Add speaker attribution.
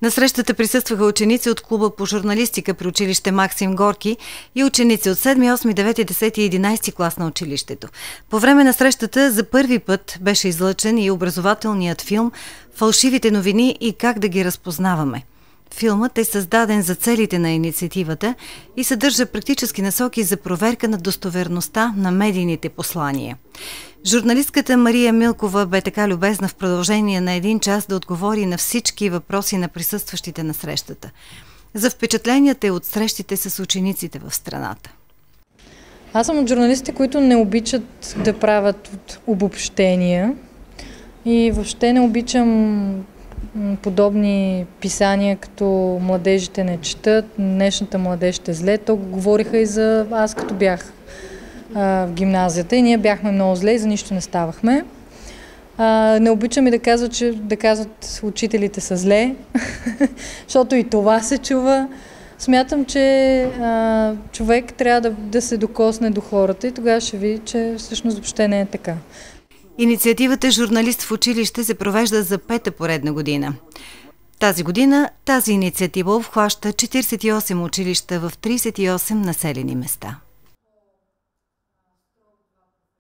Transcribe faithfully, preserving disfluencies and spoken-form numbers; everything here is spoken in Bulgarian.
Speaker 1: На срещата присъстваха ученици от клуба по журналистика при училище Максим Горки и ученици от седми, осми, девети, десети и единайсети клас на училището. По време на срещата за първи път беше излъчен и образователният филм «Фалшивите новини и как да ги разпознаваме». Филмът е създаден за целите на инициативата и съдържа практически насоки за проверка на достоверността на медийните послания. Журналистката Мария Милкова бе така любезна в продължение на един час да отговори на всички въпроси на присъстващите на срещата. За впечатленията от срещите с учениците в страната.
Speaker 2: Аз съм от журналистите, които не обичат да правят обобщения и въобще не обичам подобни писания, като младежите не четат, днешната младеж ще зле. То говориха и за аз, като бях а, в гимназията и ние бяхме много зле и за нищо не ставахме. А, не обичам и да казват, че да казват учителите са зле, защото и това се чува. Смятам, че а, човек трябва да, да се докосне до хората и тогава ще види, че всъщност въобще не е така.
Speaker 1: Инициативата «Журналист в училище» се провежда за пета поредна година. Тази година тази инициатива обхваща четиридесет и осем училища в тридесет и осем населени места.